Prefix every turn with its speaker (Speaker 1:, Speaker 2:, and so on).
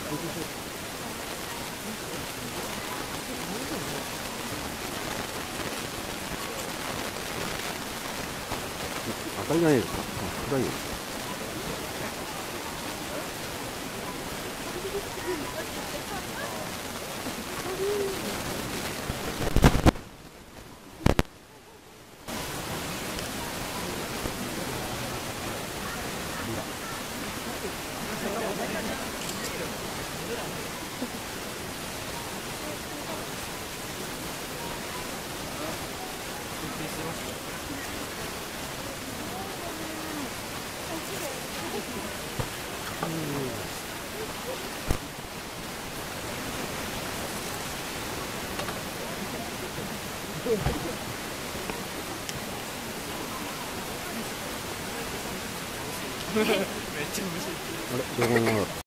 Speaker 1: 当たりがないですか。暗いよ。
Speaker 2: めっちゃ面白い。
Speaker 1: あれ、どこのものだった。